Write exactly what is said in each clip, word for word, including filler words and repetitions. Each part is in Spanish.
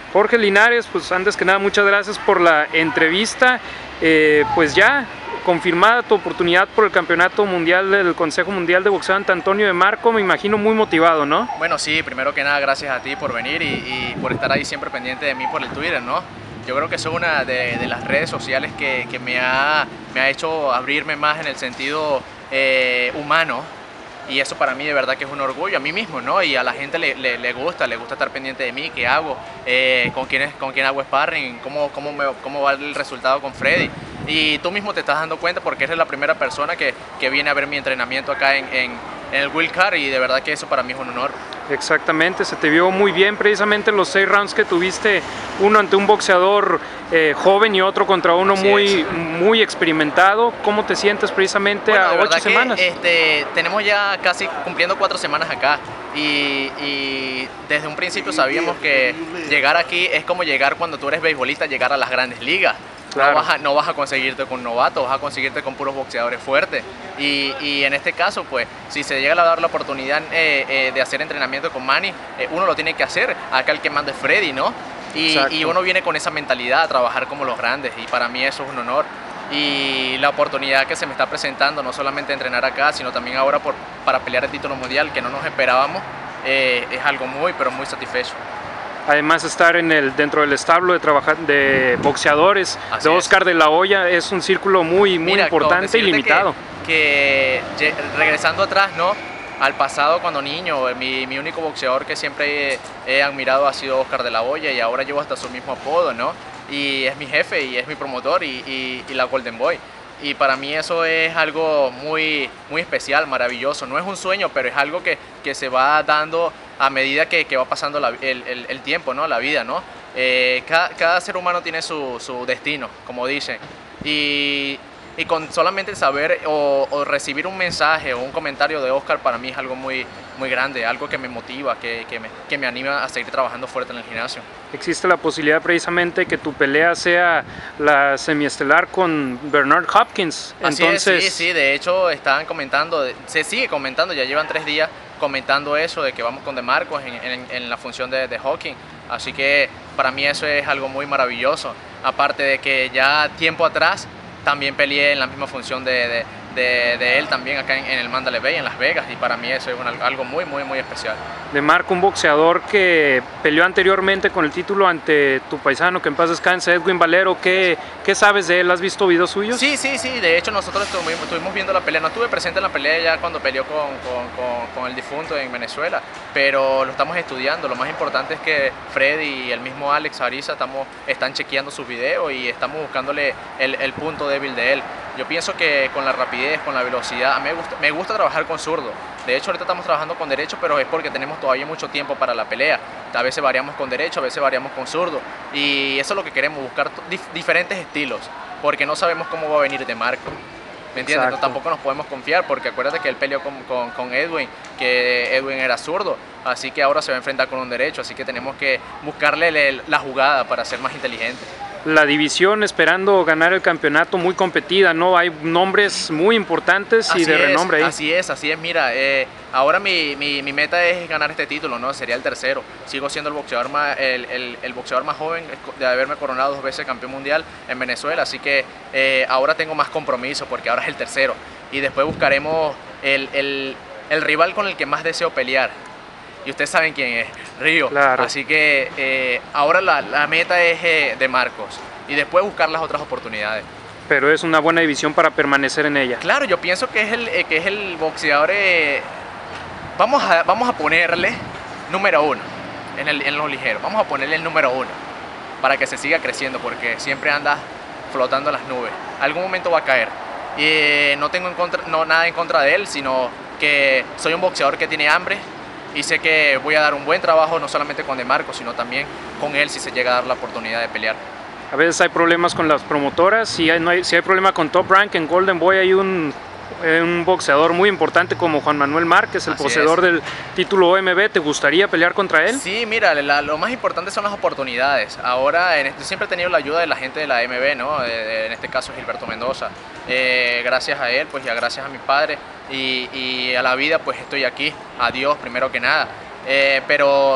Jorge Linares, pues antes que nada muchas gracias por la entrevista. Eh, pues ya confirmada tu oportunidad por el Campeonato Mundial del Consejo Mundial de Boxeo ante Antonio de Marco, me imagino muy motivado, ¿no? Bueno, sí, primero que nada gracias a ti por venir y, y por estar ahí siempre pendiente de mí por el Twitter, ¿no? Yo creo que eso es una de, de las redes sociales que, que me, ha, me ha hecho abrirme más en el sentido eh, humano. Y eso para mí de verdad que es un orgullo a mí mismo, ¿no? Y a la gente le, le, le gusta, le gusta estar pendiente de mí, qué hago, eh, con, quién es, con quién hago sparring, cómo, cómo, me, cómo va el resultado con Freddy. Y tú mismo te estás dando cuenta porque eres la primera persona que, que viene a ver mi entrenamiento acá en, en, en el Will Card y de verdad que eso para mí es un honor. Exactamente, se te vio muy bien precisamente en los seis rounds que tuviste, uno ante un boxeador eh, joven y otro contra uno muy, muy experimentado. ¿Cómo te sientes precisamente bueno, a ocho que, semanas? Este, tenemos ya casi cumpliendo cuatro semanas acá y, y desde un principio sabíamos que llegar aquí es como llegar cuando tú eres beisbolista, llegar a las grandes ligas. Claro. No, vas a, no vas a conseguirte con novatos, vas a conseguirte con puros boxeadores fuertes. Y, y en este caso, pues, si se llega a dar la oportunidad eh, eh, de hacer entrenamiento con Manny, eh, uno lo tiene que hacer. Acá el que manda es Freddy, ¿no? Y, y uno viene con esa mentalidad a trabajar como los grandes. Y para mí eso es un honor. Y la oportunidad que se me está presentando, no solamente entrenar acá, sino también ahora por, para pelear el título mundial, que no nos esperábamos, eh, es algo muy, pero muy satisfecho. Además estar en el, dentro del establo de, trabajar, de boxeadores Así de Oscar es. de la Hoya es un círculo muy, muy Mira, importante y limitado. Que, que regresando atrás, ¿no? Al pasado cuando niño, mi, mi único boxeador que siempre he, he admirado ha sido Oscar de la Hoya y ahora llevo hasta su mismo apodo, ¿no? Y es mi jefe y es mi promotor y, y, y la Golden Boy. Y para mí eso es algo muy, muy especial, maravilloso. No es un sueño, pero es algo que, que se va dando a medida que, que va pasando la, el, el, el tiempo, ¿no? La vida, ¿no? Eh, cada, cada ser humano tiene su, su destino, como dicen. Y, y con solamente saber o, o recibir un mensaje o un comentario de Oscar para mí es algo muy, muy grande, algo que me motiva, que, que, me, que me anima a seguir trabajando fuerte en el gimnasio. ¿Existe la posibilidad precisamente que tu pelea sea la semiestelar con Bernard Hopkins? Así Entonces... es, sí, sí, de hecho estaban comentando, se sigue comentando, ya llevan tres días comentando eso, de que vamos con De Marcos en, en, en la función de, de Hawking, así que para mí eso es algo muy maravilloso, aparte de que ya tiempo atrás también peleé en la misma función de, de, de, de él también acá en, en el Mandalay Bay, en Las Vegas, y para mí eso es una, algo muy, muy, muy especial. De Marco, un boxeador que peleó anteriormente con el título ante tu paisano, que en paz descanse, Edwin Valero. ¿Qué, qué sabes de él? ¿Has visto videos suyos? Sí, sí, sí, de hecho nosotros estuvimos, estuvimos viendo la pelea, no estuve presente en la pelea ya cuando peleó con, con, con, con el difunto en Venezuela, pero lo estamos estudiando. Lo más importante es que Freddy y el mismo Alex Ariza estamos, están chequeando sus videos y estamos buscándole el, el punto débil de él. Yo pienso que con la rapidez, con la velocidad, a mí me gusta, me gusta trabajar con zurdo. De hecho, ahorita estamos trabajando con derecho, pero es porque tenemos todavía mucho tiempo para la pelea. A veces variamos con derecho, a veces variamos con zurdo. Y eso es lo que queremos, buscar dif diferentes estilos, porque no sabemos cómo va a venir De Marco. ¿Me entiendes? No, tampoco nos podemos confiar, porque acuérdate que él peleó con, con, con Edwin, que Edwin era zurdo, así que ahora se va a enfrentar con un derecho, así que tenemos que buscarle la jugada para ser más inteligente. La división esperando ganar el campeonato muy competida, ¿no? Hay nombres muy importantes y así de es, renombre ahí. Así es, así es, mira, eh, ahora mi, mi, mi meta es ganar este título, ¿no? Sería el tercero. Sigo siendo el boxeador más, el, el, el boxeador más joven de haberme coronado dos veces campeón mundial en Venezuela, así que eh, ahora tengo más compromiso porque ahora es el tercero. Y después buscaremos el, el, el rival con el que más deseo pelear. Y ustedes saben quién es, Río. Claro. Así que eh, ahora la, la meta es eh, De Marcos y después buscar las otras oportunidades. Pero es una buena división para permanecer en ella. Claro, yo pienso que es el, eh, que es el boxeador, eh, vamos, a, vamos a ponerle número uno en, el, en los ligeros, vamos a ponerle el número uno para que se siga creciendo porque siempre anda flotando en las nubes. Algún momento va a caer. Y eh, no tengo en contra, no, nada en contra de él, sino que soy un boxeador que tiene hambre. Y sé que voy a dar un buen trabajo no solamente con De Marco, sino también con él si se llega a dar la oportunidad de pelear. A veces hay problemas con las promotoras, si hay, no hay, si hay problema con Top Rank, en Golden Boy hay un, un boxeador muy importante como Juan Manuel Márquez, el Así poseedor es. del título O M B. ¿Te gustaría pelear contra él? Sí, mira, la, lo más importante son las oportunidades. Ahora, en este, siempre he tenido la ayuda de la gente de la A M B, ¿no? Eh, en este caso Gilberto Mendoza. Eh, gracias a él, pues ya gracias a mi padre y, y a la vida, pues estoy aquí. A Dios, primero que nada. Eh, pero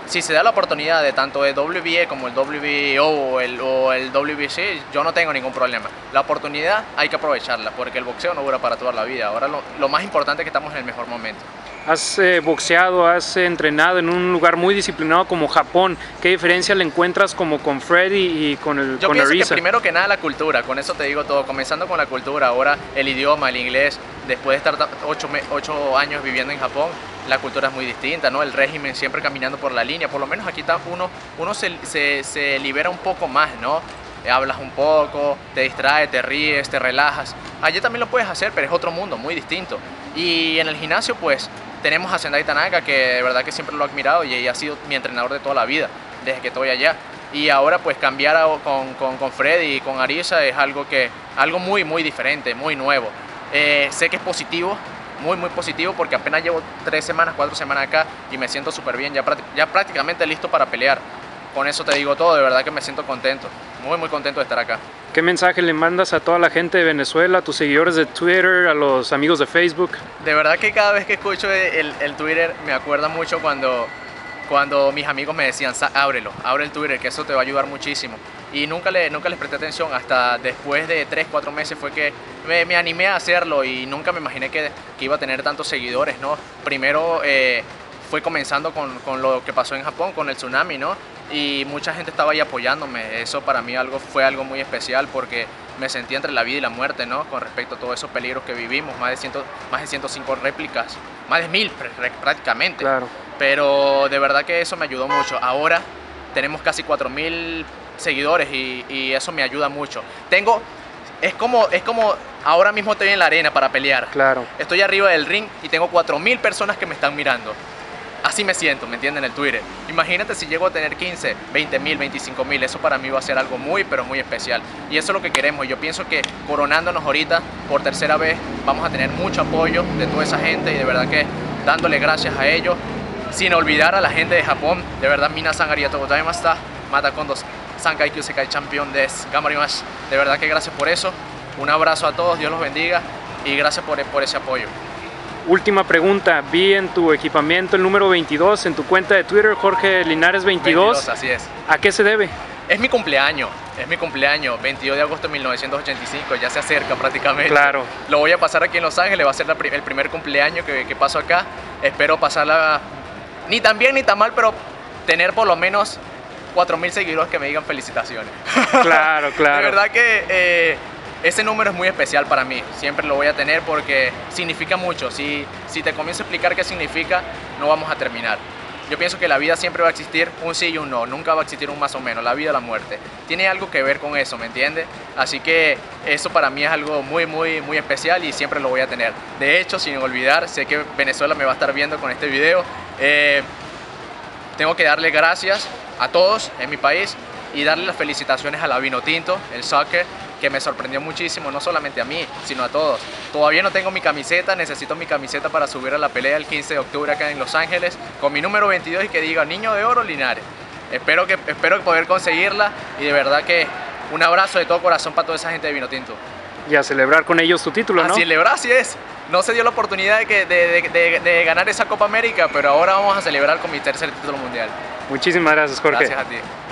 si se da la oportunidad de tanto el W B A como el W B O o el, o el W B C, yo no tengo ningún problema. La oportunidad hay que aprovecharla, porque el boxeo no dura para toda la vida. Ahora lo, lo más importante es que estamos en el mejor momento. Has eh, boxeado, has eh, entrenado en un lugar muy disciplinado como Japón. ¿Qué diferencia le encuentras como con Freddy y con el Yo con pienso Arisa? que primero que nada la cultura, con eso te digo todo, comenzando con la cultura, ahora el idioma, el inglés, después de estar ocho, ocho años viviendo en Japón, la cultura es muy distinta, ¿no? El régimen siempre caminando por la línea, por lo menos aquí está uno, uno se, se, se libera un poco más, ¿no? Hablas un poco, te distraes, te ríes, te relajas. Allí también lo puedes hacer, pero es otro mundo, muy distinto. Y en el gimnasio, pues, tenemos a Sendai Tanaka, que de verdad que siempre lo he admirado y ha sido mi entrenador de toda la vida, desde que estoy allá. Y ahora, pues, cambiar a, con, con, con Freddy y con Arisa es algo, que, algo muy, muy diferente, muy nuevo. Eh, sé que es positivo, muy, muy positivo, porque apenas llevo tres semanas, cuatro semanas acá y me siento súper bien, ya, ya prácticamente listo para pelear. Con eso te digo todo, de verdad que me siento contento, muy muy contento de estar acá. ¿Qué mensaje le mandas a toda la gente de Venezuela, a tus seguidores de Twitter, a los amigos de Facebook? De verdad que cada vez que escucho el, el Twitter me acuerda mucho cuando, cuando mis amigos me decían, ábrelo, abre el Twitter, que eso te va a ayudar muchísimo. Y nunca, le, nunca les presté atención, hasta después de tres, cuatro meses fue que me, me animé a hacerlo y nunca me imaginé que, que iba a tener tantos seguidores, ¿no? Primero eh, fue comenzando con, con lo que pasó en Japón, con el tsunami, ¿no? Y mucha gente estaba ahí apoyándome. Eso para mí algo, fue algo muy especial, porque me sentí entre la vida y la muerte, ¿no? Con respecto a todos esos peligros que vivimos, más de, cien, más de ciento cinco réplicas, más de mil prácticamente. Claro. Pero de verdad que eso me ayudó mucho. Ahora tenemos casi cuatro mil seguidores y, y eso me ayuda mucho. Tengo, es como, es como ahora mismo estoy en la arena para pelear. Claro. Estoy arriba del ring y tengo cuatro mil personas que me están mirando. Así me siento, ¿me entienden? En el Twitter. Imagínate si llego a tener quince, veinte mil, veinticinco mil, eso para mí va a ser algo muy, pero muy especial. Y eso es lo que queremos. Yo pienso que coronándonos ahorita por tercera vez vamos a tener mucho apoyo de toda esa gente y de verdad que dándole gracias a ellos, sin olvidar a la gente de Japón. De verdad, minasan arigatou gozaimashita, mata kondo Sankaikyuu Sekai Champion desu, gamarimasu. De verdad que gracias por eso. Un abrazo a todos, Dios los bendiga y gracias por, por ese apoyo. Última pregunta, vi en tu equipamiento el número veintidós en tu cuenta de Twitter, Jorge Linares veintidós. veintidós, así es. ¿A qué se debe? Es mi cumpleaños, es mi cumpleaños, veintidós de agosto de mil novecientos ochenta y cinco, ya se acerca prácticamente. Claro. Lo voy a pasar aquí en Los Ángeles, va a ser la, el primer cumpleaños que, que paso acá. Espero pasarla ni tan bien ni tan mal, pero tener por lo menos cuatro mil seguidores que me digan felicitaciones. Claro, claro. De verdad que eh, ese número es muy especial para mí, siempre lo voy a tener porque significa mucho. Si, si te comienzo a explicar qué significa, no vamos a terminar. Yo pienso que la vida siempre va a existir un sí y un no, nunca va a existir un más o menos, la vida o la muerte. Tiene algo que ver con eso, ¿me entiendes? Así que eso para mí es algo muy, muy, muy especial y siempre lo voy a tener. De hecho, sin olvidar, sé que Venezuela me va a estar viendo con este video. Eh, tengo que darle gracias a todos en mi país y darle las felicitaciones a la Vinotinto, el soccer, que me sorprendió muchísimo, no solamente a mí, sino a todos. Todavía no tengo mi camiseta, necesito mi camiseta para subir a la pelea el quince de octubre acá en Los Ángeles, con mi número veintidós y que diga Niño de Oro Linares. Espero, que, espero poder conseguirla y de verdad que un abrazo de todo corazón para toda esa gente de Vinotinto. Y a celebrar con ellos tu título, ¿no? A celebrar, así es. No se dio la oportunidad de, que, de, de, de, de ganar esa Copa América, pero ahora vamos a celebrar con mi tercer título mundial. Muchísimas gracias, Jorge. Gracias a ti.